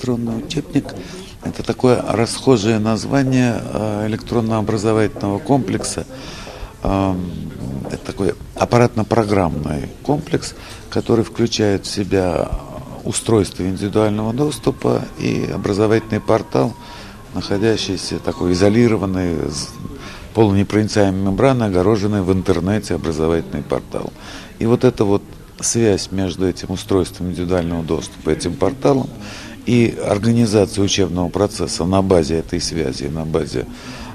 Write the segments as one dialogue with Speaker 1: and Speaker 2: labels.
Speaker 1: электронный учебник – это такое расхожее название электронно-образовательного комплекса. Это такой аппаратно-программный комплекс, который включает в себя устройство индивидуального доступа и образовательный портал, находящийся такой изолированный, полунепроницаемой мембраной, огороженный в интернете образовательный портал. И вот эта вот связь между этим устройством индивидуального доступа, этим порталом, и организацией учебного процесса на базе этой связи, на базе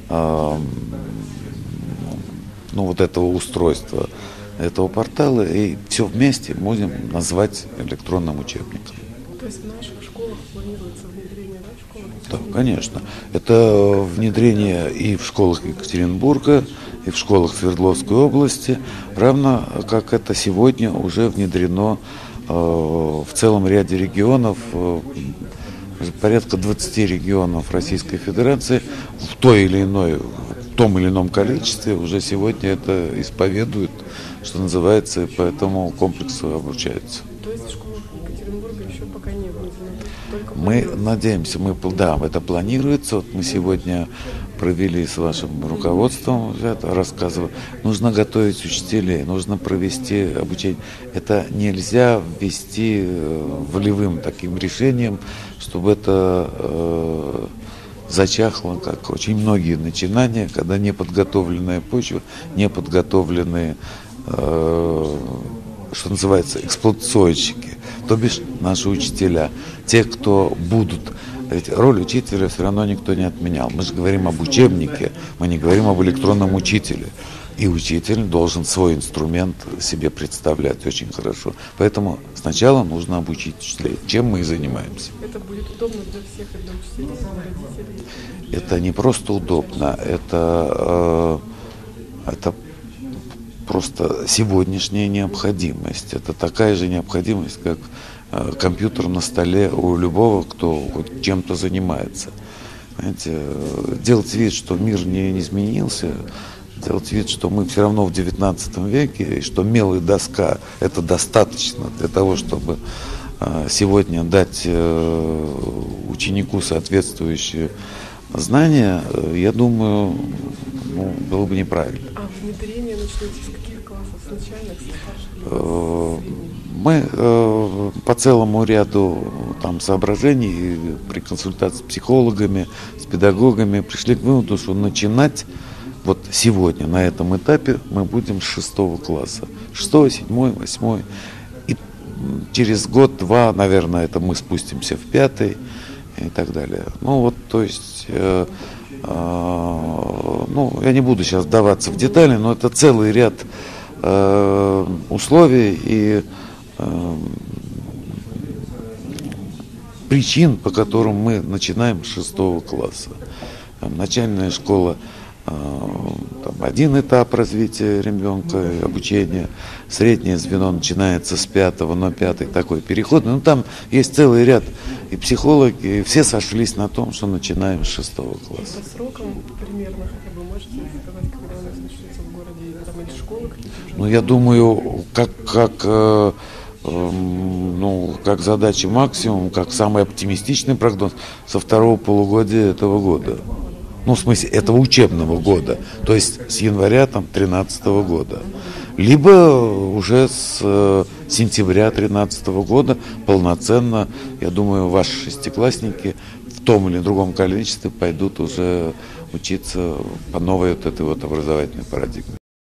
Speaker 1: вот этого устройства, этого портала, и все вместе будем назвать электронным учебником.
Speaker 2: То есть в наших школах планируется внедрение, да, в школах?
Speaker 1: Да, конечно. Это внедрение и в школах Екатеринбурга, и в школах Свердловской области, равно как это сегодня уже внедрено в целом ряде регионов, порядка 20 регионов Российской Федерации в том или ином количестве уже сегодня это исповедуют, что называется, и по этому комплексу обучаются.
Speaker 2: То есть в школах Екатеринбурга еще пока не внедрено?
Speaker 1: Мы надеемся, это планируется. Вот мы сегодня провели с вашим руководством, рассказывали, нужно готовить учителей, нужно провести обучение. Это нельзя ввести волевым таким решением, чтобы это зачахло, как очень многие начинания, когда неподготовленная почва, неподготовленные, что называется, эксплуатационщики, то бишь наши учителя, те, кто будут. Ведь роль учителя все равно никто не отменял. Мы же говорим об учебнике, мы не говорим об электронном учителе. И учитель должен свой инструмент себе представлять очень хорошо. Поэтому сначала нужно обучить учителей, чем мы и занимаемся.
Speaker 2: Это будет удобно для всех, и для учителей, и для родителей?
Speaker 1: Это не просто удобно, это просто сегодняшняя необходимость. Это такая же необходимость, как компьютер на столе у любого, кто хоть чем-то занимается. Знаете, делать вид, что мир не изменился, делать вид, что мы все равно в 19 веке, и что мел и доска – это достаточно для того, чтобы сегодня дать ученику соответствующие знания, я думаю, было бы неправильно.
Speaker 2: А внедрение начнете с каких классов? С начальных, со старших?
Speaker 1: Мы по целому ряду соображений при консультации с психологами, с педагогами пришли к выводу, что начинать вот сегодня на этом этапе мы будем с 6 класса. 6, 7, 8. И через год-два, наверное, это мы спустимся в 5 и так далее. Я не буду сейчас вдаваться в детали, но это целый ряд условий и причин, по которым мы начинаем с 6 класса. Начальная школа, один этап развития ребенка, обучения, среднее звено начинается с 5, но 5 такой переходный. Там есть целый ряд, и психологи, и все сошлись на том, что начинаем с 6 класса.
Speaker 2: По срокам примерно хотя бы можете сказать, когда у нас начнется в городе, или школы какие-то уже?
Speaker 1: Я думаю, как задача максимум, как самый оптимистичный прогноз, со второго полугодия этого года. В смысле, этого учебного года, то есть с января 2013 года. Либо уже с сентября 2013 года полноценно, я думаю, ваши шестиклассники в том или другом количестве пойдут уже учиться по новой этой образовательной парадигме.